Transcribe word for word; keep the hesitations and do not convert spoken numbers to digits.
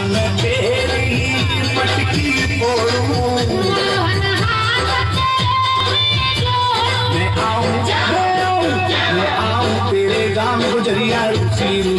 मैं तेरी मटकी फोड़ूं। मैं आऊं मैं आऊं तेरे गांव गुजरिया रूसी